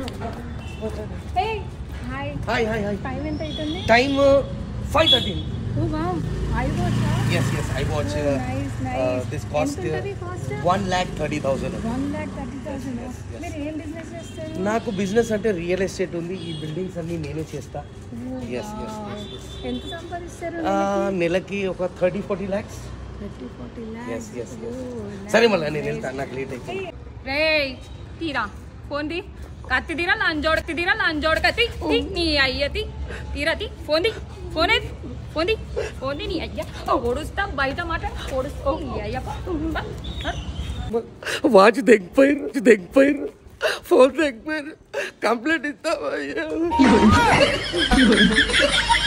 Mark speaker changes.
Speaker 1: Hey, hi.
Speaker 2: Hi.
Speaker 1: Time ఎంత అవుతుంది?
Speaker 2: Time 5:13.
Speaker 1: Oh wow, I watch.
Speaker 2: Yes, I watch.
Speaker 1: Nice.
Speaker 2: This cost
Speaker 1: ఎంత ఉంటది cost?
Speaker 2: 1,30,000.
Speaker 1: 1,30,000. మీరు ఏం బిజినెస్ చేస్తారు?
Speaker 2: నాకు బిజినెస్ అంటే రియల్ ఎస్టేట్ ఉంది. ఈ బిల్డింగ్స్ అన్ని నేనే చేస్తా. Yes.
Speaker 1: ఎంత సంపాదిస్తారు?
Speaker 2: నెలకి ఒక 30-40 lakhs.
Speaker 1: 30-40
Speaker 2: Yes.
Speaker 1: lakhs.
Speaker 2: సరే మళ్ళీ నేను వెళ్తాను, నాకు లేట్ అయిపోయింది.
Speaker 1: రేయ్ తీరా ఫోన్ ది కత్తి తీరా లంజోడ కత్తి నీ అయ్యతి తీరతి ఫోన్ ది నీ అయ్య ఓడుస్తా బయట మాట ఓడుస్తా నీ అయ్య
Speaker 2: వాచ్ దెంగిపోయారు ఫోన్ దెంగిపోయారు కంప్లైంట్ ఇస్తావా?